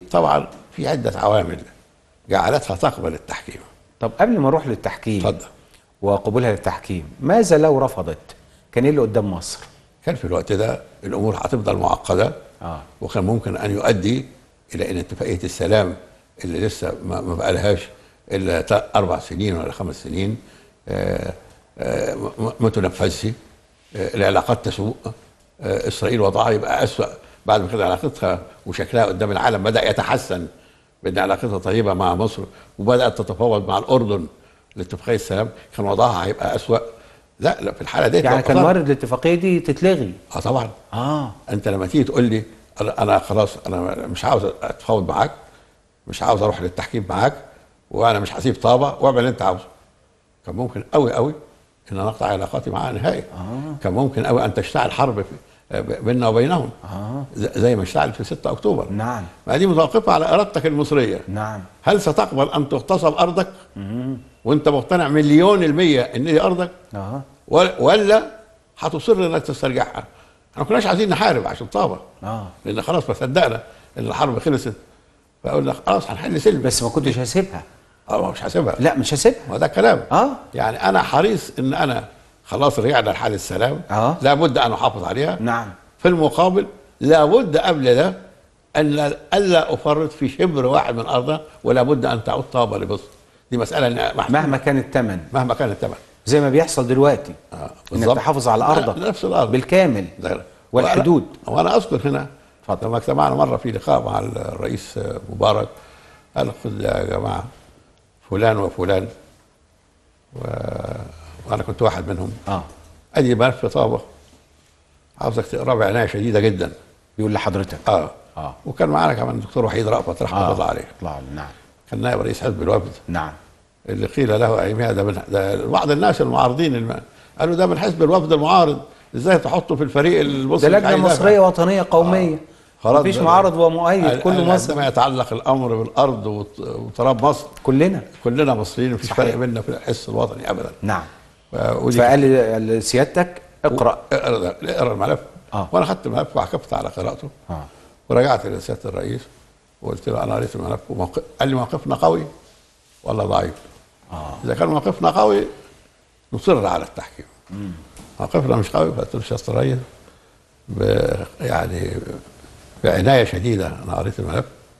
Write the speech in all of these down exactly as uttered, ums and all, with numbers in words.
طبعا في عده عوامل جعلتها تقبل التحكيم. طب قبل ما اروح للتحكيم اتفضل. وقبولها للتحكيم، ماذا لو رفضت؟ كان ايه اللي قدام مصر؟ كان في الوقت ده الامور هتفضل معقده، اه وكان ممكن ان يؤدي الى ان اتفاقيه السلام اللي لسه ما ما بقالهاش الا اربع سنين ولا خمس سنين آه، آه، ما ما تنفذش، آه، العلاقات تسوء، آه، اسرائيل وضعها يبقى اسوء بعد ما كده علاقتها وشكلها قدام العالم بدا يتحسن، بان علاقتها طيبه مع مصر وبدات تتفاوض مع الاردن لاتفاقيه السلام، كان وضعها هيبقى اسوء. لا لا، في الحاله دي يعني كان وارد الاتفاقيه دي تتلغي. اه طبعا. اه انت لما تيجي تقول لي انا أنا خلاص انا مش عاوز اتفاوض معاك، مش عاوز اروح للتحكيم معاك، وانا مش هسيب طابه واعمل اللي انت عاوزه، كان ممكن قوي قوي ان انا اقطع علاقاتي معاه نهائي. آه. كان ممكن قوي ان تشتعل حرب في بيننا وبينهم، اه زي ما اشتعلت في ستة اكتوبر. نعم. ما دي متوقفه على ارادتك المصريه. نعم. هل ستقبل ان تغتصب ارضك مم. وانت مقتنع مليون المية ان دي ارضك، اه ولا هتصر انك تسترجعها؟ احنا ما كناش عايزين نحارب عشان طابه، اه لان خلاص ما صدقنا ان الحرب خلصت، فقلنا خلاص هنحل سلمي. بس ما كنتش هسيبها. اه مش هسيبها. لا مش هسيبها. ما ده كلام. اه يعني انا حريص ان انا خلاص رجعنا لحال السلام، اه لابد ان احافظ عليها. نعم. في المقابل لابد قبل ده ان الا افرط في شبر واحد من ارضها، ولا بد ان تعود طابه لمصر. دي مساله مهما كان الثمن. مهما كان الثمن. زي ما بيحصل دلوقتي. آه انك تحافظ على ارضك نفس الارض بالكامل ده. والحدود. وانا اذكر هنا لما اجتمعنا مره في لقاء مع الرئيس مبارك، قال خذ يا جماعه فلان وفلان و... وانا كنت واحد منهم. اه ادي ملف في طابه عاوزك تقراه بعنايه شديده جدا. بيقول لحضرتك. اه اه وكان معانا كمان الدكتور وحيد رأفت رحمه آه. الله عليه. طلع نعم. كان نائب رئيس حزب الوفد. نعم. اللي قيل له ايامها ده, من ده بعض الناس المعارضين الم... قالوا ده من حزب الوفد المعارض، ازاي تحطه في الفريق المصري؟ ده لجنه مصريه وطنيه قوميه. آه. مفيش معارض ومؤيد، كله مصري. عندما يتعلق الامر بالارض وتراب مصر كلنا كلنا مصريين، مفيش فرق بيننا في الحس الوطني ابدا. نعم. ودي فقال سيادتك اقرا اقرا اقرا الملف. آه. وانا خدت الملف وعكفت على قراءته. آه. ورجعت لسياده الرئيس وقلت له انا قريت الملف وموقف... قال لي موقفنا قوي ولا ضعيف؟ آه. اذا كان موقفنا قوي نصر على التحكيم. مم. موقفنا مش قوي، فقلت له سياده الرئيس ب... يعني بعنايه شديده انا قريت الملف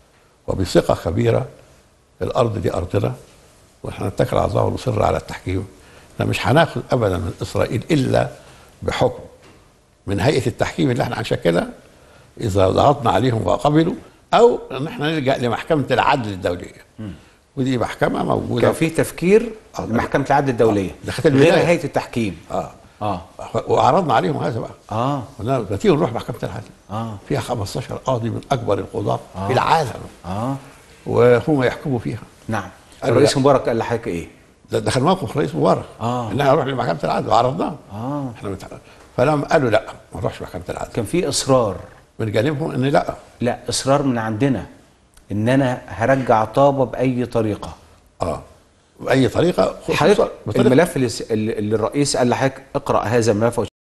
وبثقه كبيره، الارض دي ارضنا واحنا نتكل على الله ونصر على التحكيم. احنا مش هناخد ابدا من اسرائيل الا بحكم من هيئه التحكيم اللي احنا هنشكلها اذا ضغطنا عليهم وقبلوا، او ان احنا نلجا لمحكمه العدل الدوليه. مم. ودي محكمه موجوده. كان في تفكير آه. لمحكمه العدل الدوليه آه. غير هيئه التحكيم. اه اه وعرضنا عليهم هذا بقى. اه قلنا ما تيجي نروح محكمه العدل. اه فيها خمستاشر قاضي من اكبر القضاه آه. في العالم. اه وهم يحكموا فيها. نعم. الرئيس مبارك قال لحضرتك ايه؟ ده كان موقف رئيس مبارك. اه ان احنا نروح لمحكمه العدل وعرضناه. اه احنا متع... فلما قالوا لا ما نروحش محكمه العدل. كان في اصرار من جانبهم ان لا لا اصرار من عندنا ان انا هرجع طابه باي طريقه. اه باي طريقه. حضرتك الملف اللي, اللي الرئيس قال لحضرتك اقرا هذا الملف